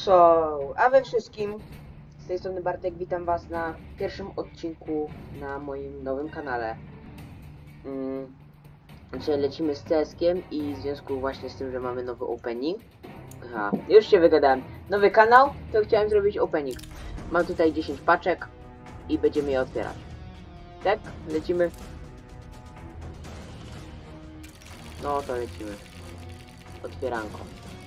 A we wszystkim, z tej strony Bartek, witam was na pierwszym odcinku na moim nowym kanale. Dzisiaj lecimy z CS-kiem i w związku właśnie z tym, że mamy nowy opening. Aha, już się wygadałem. Nowy kanał, to chciałem zrobić opening. Mam tutaj 10 paczek i będziemy je otwierać. Tak? Lecimy. No to lecimy. Otwieranko.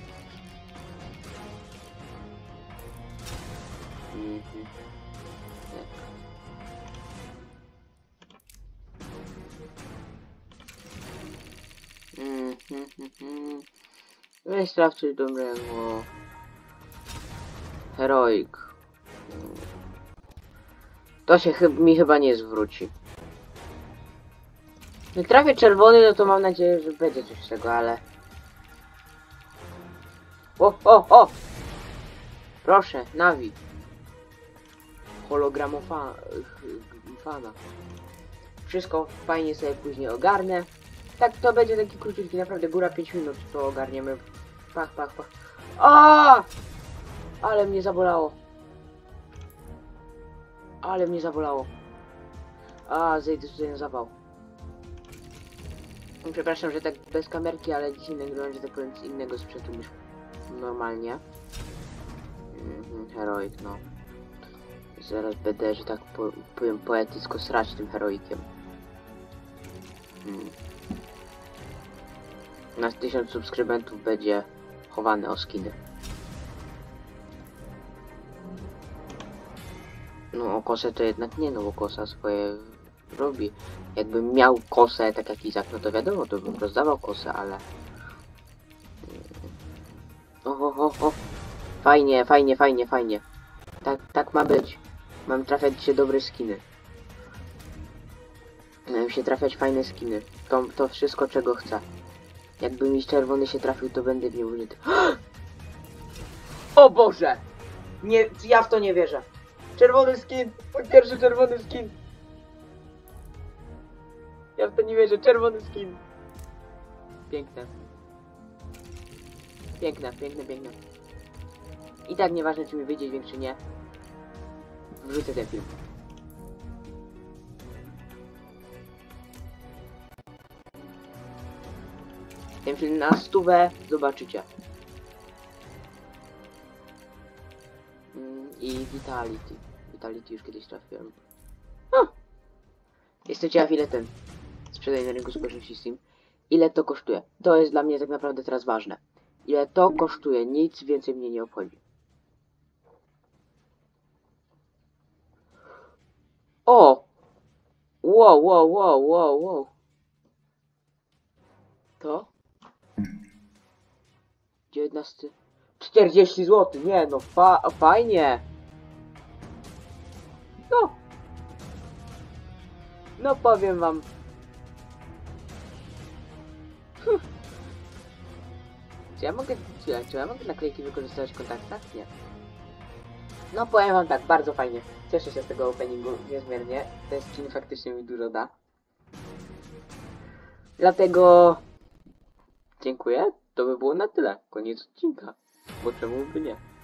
Weź sprawdź coś dobrego. Heroik. To się mi chyba nie zwróci. Jak trafię czerwony, no to mam nadzieję, że będzie coś z tego, ale... O! Proszę, Navi. Hologramofana. Wszystko fajnie sobie później ogarnę. Tak, to będzie taki króciutki, naprawdę góra 5 minut, to ogarniemy. Pach. A! Ale mnie zabolało. A, zejdę tutaj na zawał. Przepraszam, że tak bez kamerki, ale dzisiaj nagrywam, że tak powiem, z innego sprzętu niż normalnie. Heroik, no. Zaraz będę, że tak powiem, poetycko srać tym heroikiem. Na 1000 subskrybentów będzie chowany o skiny. No o kosę to jednak nie, no bo kosa swoje robi. Jakbym miał kosę tak jak Izak, no to wiadomo, to bym rozdawał kosę, ale... O! Fajnie. Tak ma być. Mam trafiać się dobre skiny. Mają się trafiać fajne skiny. To wszystko, czego chcę. Jakby mi czerwony się trafił, to będę miał użyty. O Boże! Nie, ja w to nie wierzę. Czerwony skin! Mój pierwszy czerwony skin! Ja w to nie wierzę, czerwony skin! Piękne. I tak nieważne, czy mi wyjdzie dźwięk, czy nie. Wrzucę ten film. Ten film na 100 zobaczycie. I Vitality. Vitality już kiedyś trafiłem. Jestem ciekaw, ile ten sprzedaje na rynku spożywczym Steam. Ile to kosztuje? To jest dla mnie tak naprawdę teraz ważne. Ile to kosztuje? Nic więcej mnie nie obchodzi. O! Wow. To? 19... 40 zł, nie no, fajnie. No powiem wam. Czy ja mogę naklejki wykorzystywać w kontaktach? Nie. No powiem wam tak, bardzo fajnie. Cieszę się z tego openingu niezmiernie. Ten skin faktycznie mi dużo da. Dlatego... Dziękuję. To by było na tyle. Koniec odcinka. Bo czemu by nie?